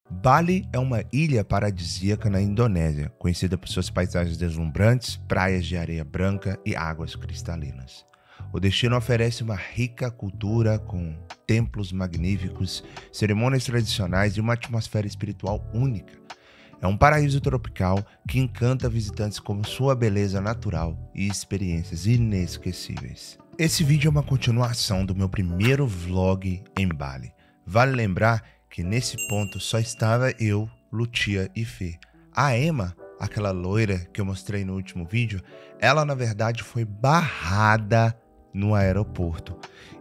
Bali é uma ilha paradisíaca na Indonésia, conhecida por suas paisagens deslumbrantes, praias de areia branca e águas cristalinas. O destino oferece uma rica cultura com templos magníficos, cerimônias tradicionais e uma atmosfera espiritual única. É um paraíso tropical que encanta visitantes com sua beleza natural e experiências inesquecíveis. Esse vídeo é uma continuação do meu primeiro vlog em Bali. Vale lembrar que nesse ponto só estava eu, Lutia e Fê. A Emma, aquela loira que eu mostrei no último vídeo, ela na verdade foi barrada no aeroporto.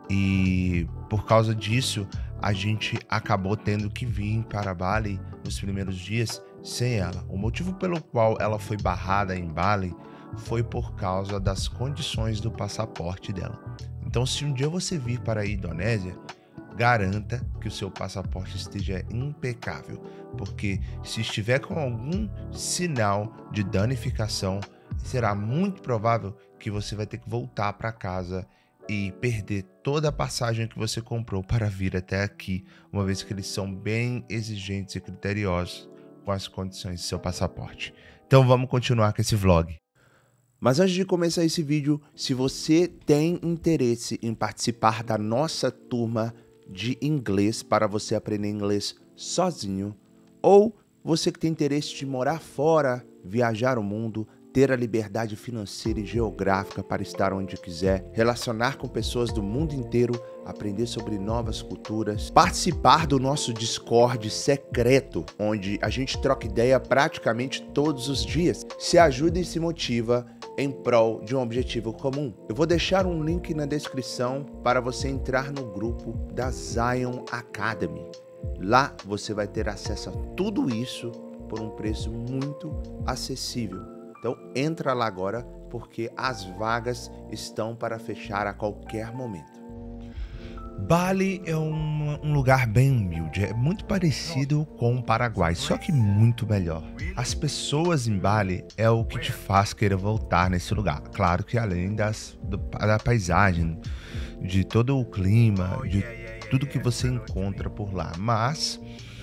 E por causa disso, a gente acabou tendo que vir para Bali nos primeiros dias sem ela. O motivo pelo qual ela foi barrada em Bali foi por causa das condições do passaporte dela. Então, se um dia você vir para a Indonésia, garanta que o seu passaporte esteja impecável, porque se estiver com algum sinal de danificação, será muito provável que você vai ter que voltar para casa e perder toda a passagem que você comprou para vir até aqui, uma vez que eles são bem exigentes e criteriosos com as condições do seu passaporte. Então vamos continuar com esse vlog. Mas antes de começar esse vídeo, se você tem interesse em participar da nossa turma de inglês para você aprender inglês sozinho, ou você que tem interesse de morar fora, viajar o mundo, ter a liberdade financeira e geográfica para estar onde quiser, relacionar com pessoas do mundo inteiro, aprender sobre novas culturas, participar do nosso Discord secreto, onde a gente troca ideia praticamente todos os dias, se ajuda e se motiva em prol de um objetivo comum. Eu vou deixar um link na descrição para você entrar no grupo da Zion Academy. Lá você vai ter acesso a tudo isso por um preço muito acessível. Então entra lá agora, porque as vagas estão para fechar a qualquer momento. Bali é um lugar bem humilde, é muito parecido com o Paraguai, só que muito melhor. As pessoas em Bali é o que te faz querer voltar nesse lugar. Claro que além da paisagem, de todo o clima, de tudo que você encontra por lá. Mas,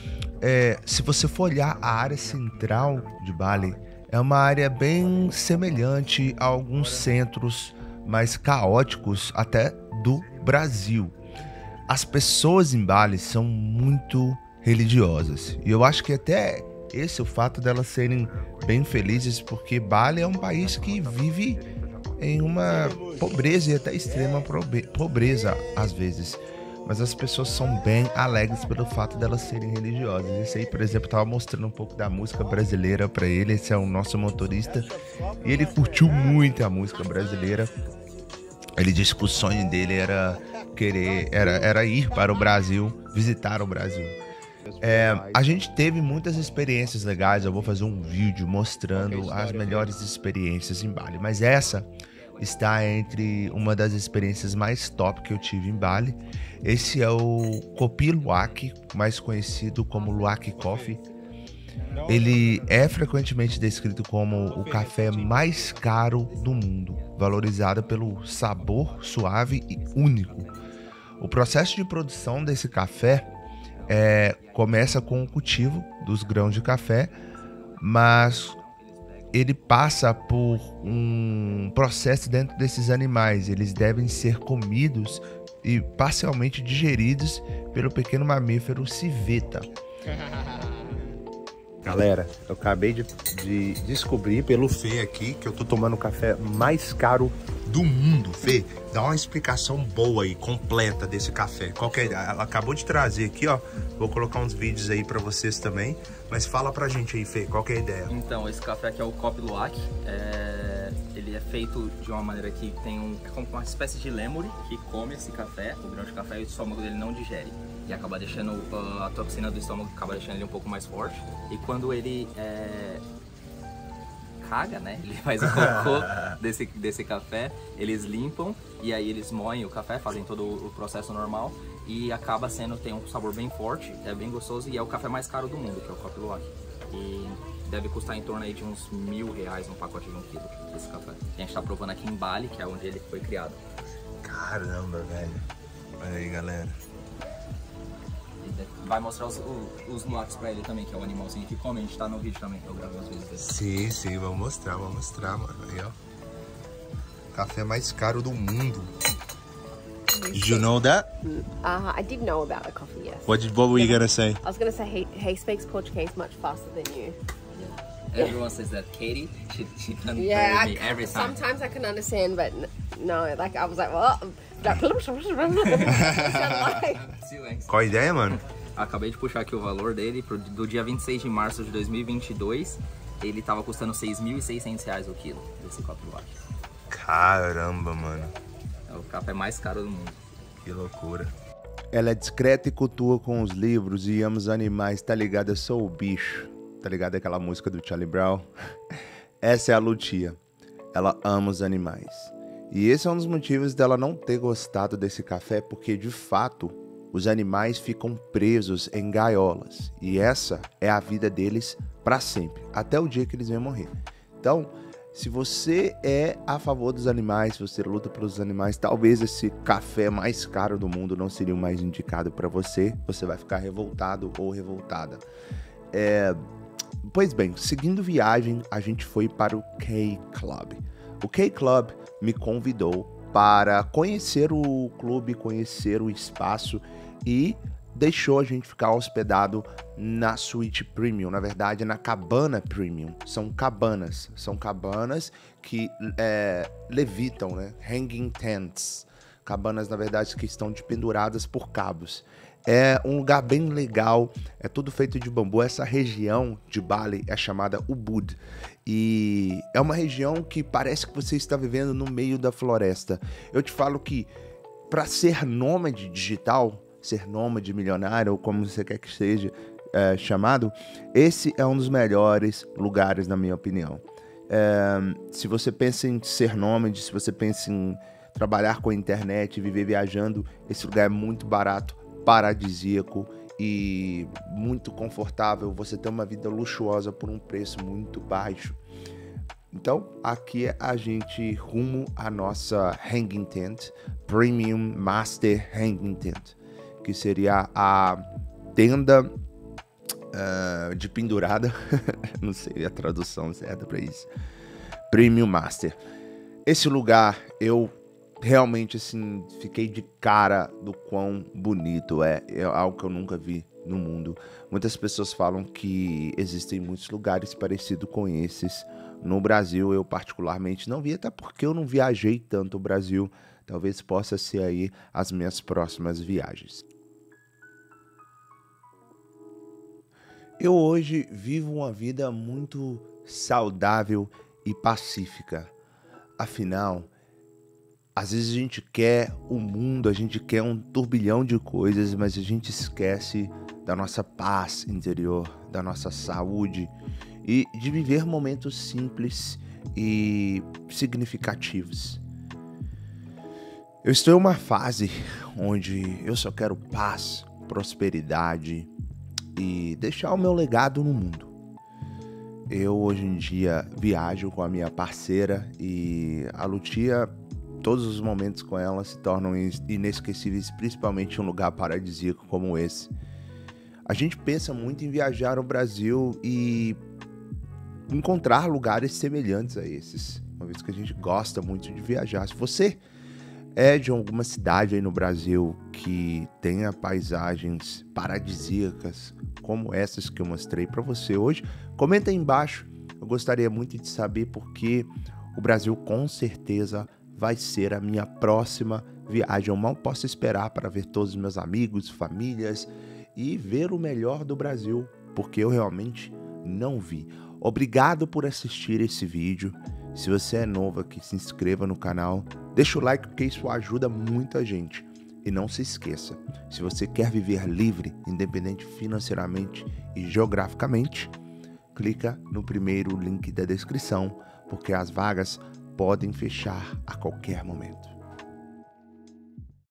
se você for olhar a área central de Bali, é uma área bem semelhante a alguns centros mais caóticos até do Brasil. As pessoas em Bali são muito religiosas e eu acho que até esse é o fato delas serem bem felizes, porque Bali é um país que vive em uma pobreza e até extrema pobreza às vezes, mas as pessoas são bem alegres pelo fato delas serem religiosas. Esse aí, por exemplo, estava mostrando um pouco da música brasileira para ele. Esse é o nosso motorista e ele curtiu muito a música brasileira. Ele disse que o sonho dele era ir para o Brasil, visitar o Brasil. A gente teve muitas experiências legais. Eu vou fazer um vídeo mostrando as melhores experiências em Bali, mas essa está entre uma das experiências mais top que eu tive em Bali. Esse é o Kopi Luwak, mais conhecido como Luwak Coffee. Ele é frequentemente descrito como o café mais caro do mundo, valorizado pelo sabor suave e único. O processo de produção desse café começa com o cultivo dos grãos de café, mas ele passa por um processo dentro desses animais. Eles devem ser comidos e parcialmente digeridos pelo pequeno mamífero civeta. Galera, eu acabei de descobrir pelo Fê aqui que eu tô tomando o café mais caro do mundo. Fê, dá uma explicação boa e completa desse café. Qual que é? Ela acabou de trazer aqui, ó. Vou colocar uns vídeos aí pra vocês também. Mas fala pra gente aí, Fê, qual que é a ideia? Então, esse café aqui é o Kopi Luwak. Ele é feito de uma maneira que tem é como uma espécie de lêmure que come esse café, o grão de café, e o estômago dele não digere. E acaba deixando a toxina do estômago, acaba deixando ele um pouco mais forte. E quando ele caga, né? Ele faz o cocô desse café, eles limpam e aí eles moem o café, fazem todo o processo normal e acaba tem um sabor bem forte, é bem gostoso e é o café mais caro do mundo, que é o Kopi Luwak. E deve custar em torno aí de uns R$1.000 um pacote de 1 quilo desse café. A gente tá provando aqui em Bali, que é onde ele foi criado. Caramba, velho. Olha aí, galera. Vai mostrar os muatos pra ele também, que é o animalzinho que come. A gente tá no vídeo também, eu gravo às vezes. Sim, vamos mostrar, mano. Aí, ó. Café mais caro do mundo. Did you know that? I did know about the coffee, yes. What were you gonna say? I was going to say he speaks Portuguese much faster than you. Everyone says that Katie, she can me every time. Sometimes I can understand, but no, like I was like, what? Qual a ideia, mano? Acabei de puxar aqui o valor dele do dia 26 de março de 2022. Ele tava custando R$6.600 o quilo desse copo latte. Caramba, mano. É o café mais caro do mundo. Que loucura. Ela é discreta e cultua com os livros e ama os animais, tá ligado? Eu sou o bicho. Tá ligado aquela música do Charlie Brown? Essa é a Lucia. Ela ama os animais. E esse é um dos motivos dela não ter gostado desse café, porque de fato os animais ficam presos em gaiolas. E essa é a vida deles para sempre, até o dia que eles vêm morrer. Então, se você é a favor dos animais, se você luta pelos animais, talvez esse café mais caro do mundo não seria o mais indicado para você. Você vai ficar revoltado ou revoltada. Pois bem, seguindo viagem, a gente foi para o K-Club. O K-Club me convidou para conhecer o clube, conhecer o espaço e deixou a gente ficar hospedado na suíte premium, na verdade na cabana premium. São cabanas que levitam, né? Hanging tents. Cabanas, na verdade, que estão penduradas por cabos. É um lugar bem legal, é tudo feito de bambu. Essa região de Bali é chamada Ubud. E é uma região que parece que você está vivendo no meio da floresta. Eu te falo que para ser nômade digital, ser nômade milionário, ou como você quer que seja chamado, esse é um dos melhores lugares, na minha opinião. Se você pensa em ser nômade, se você pensa em trabalhar com a internet, viver viajando, esse lugar é muito barato, paradisíaco e muito confortável. Você tem uma vida luxuosa por um preço muito baixo. Então, aqui é a gente rumo à nossa Hanging Tent, Premium Master Hanging Tent, que seria a tenda de pendurada, não sei a tradução certa para isso, Premium Master. Esse lugar eu realmente assim fiquei de cara do quão bonito é algo que eu nunca vi no mundo. Muitas pessoas falam que existem muitos lugares parecidos com esses no Brasil. Eu particularmente não vi, até porque eu não viajei tanto o Brasil. Talvez possa ser aí as minhas próximas viagens. Eu hoje vivo uma vida muito saudável e pacífica. Afinal, às vezes a gente quer o mundo, a gente quer um turbilhão de coisas, mas a gente esquece da nossa paz interior, da nossa saúde e de viver momentos simples e significativos. Eu estou em uma fase onde eu só quero paz, prosperidade e deixar o meu legado no mundo. Eu hoje em dia viajo com a minha parceira e a Lucia, todos os momentos com ela se tornam inesquecíveis, principalmente em um lugar paradisíaco como esse. A gente pensa muito em viajar no Brasil e encontrar lugares semelhantes a esses, uma vez que a gente gosta muito de viajar. Se você é de alguma cidade aí no Brasil que tenha paisagens paradisíacas como essas que eu mostrei para você hoje, comenta aí embaixo. Eu gostaria muito de saber, porque o Brasil com certeza vai ser a minha próxima viagem. Eu mal posso esperar para ver todos os meus amigos, famílias e ver o melhor do Brasil, porque eu realmente não vi. Obrigado por assistir esse vídeo. Se você é novo aqui, se inscreva no canal, deixa o like porque isso ajuda muita gente. E não se esqueça, se você quer viver livre, independente financeiramente e geograficamente, clica no primeiro link da descrição, porque as vagas podem fechar a qualquer momento.